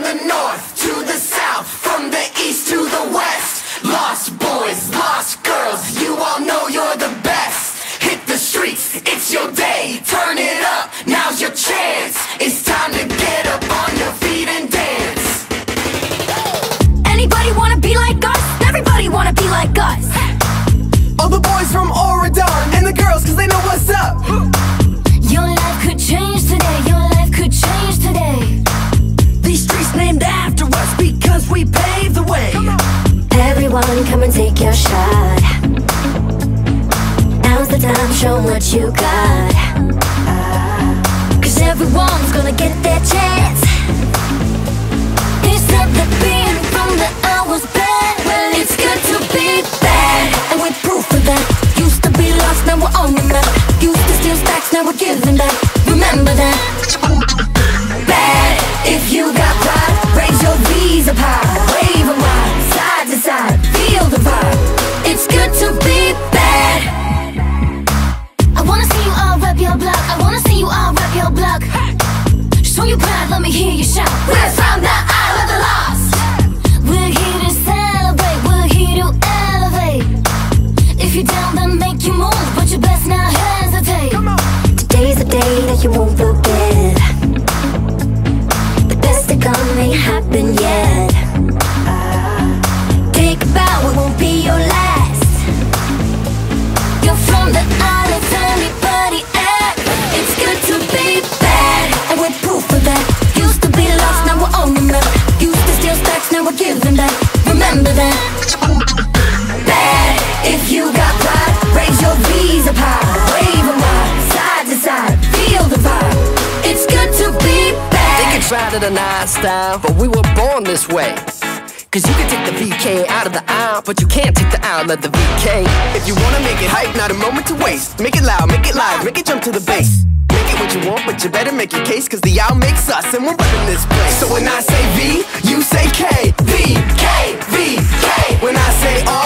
the north to the south, from the east to the west. Lost boys, lost girls, you all know you're the best. Hit the streets, it's your day, turn it up, now's your chance. It's time to get up on your feet and dance. Anybody wanna be like us? Everybody wanna be like us. All the boys from Oregon, and the girls cause they know what's up. Your life could change today, your life could change today. These streets named after us because we paved the way. Everyone come and take your shot. Now's the time, show 'em what you got. Cause everyone's gonna get their chance. They said the being from the hours bad. Well, it's good to be bad, and we're proof of that. Used to be lost, now we're on the map. Used to steal stacks, now we're giving back. Remember that. Bad, if you got pride, raise your V's up high. Wave 'em wide, side to side, feel the vibe. It's good to be bad. I wanna see you all rep your block. I wanna see you all rep your block. Show you pride, let me hear you shout. We're from the Isle of the Lost. We're here to celebrate, we're here to elevate. If you're down, then make you move, but you best not hesitate. Today's the day that you won't forget. The best to come ain't happened yet. Think about what won't be your last. You're from the Isle of anybody act. It's good to be bad, and we're proof of that. Used to be lost, now we're on the map. Used to steal stacks, now we're giving back. Remember that. Bad, if you got pride, raise your V's up high. Wave 'em wide, side to side, feel the vibe. It's good to be bad. They can try to deny style, but we were born this way. Cause you can take the VK out of the aisle, but you can't take the aisle of the VK. If you wanna make it hype, not a moment to waste. Make it loud, make it live, make it jump to the bass. Make it what you want, but you better make your case. Cause the owl makes us, and we're running this place. So when I say V, you say K. V, K, V, K. When I say R,